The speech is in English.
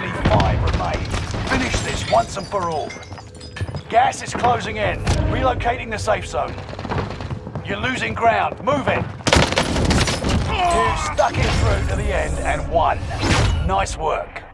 Only 5 remain. Finish this once and for all. Gas is closing in. Relocating the safe zone. You're losing ground. Move it. You stuck it through to the end and won. Nice work.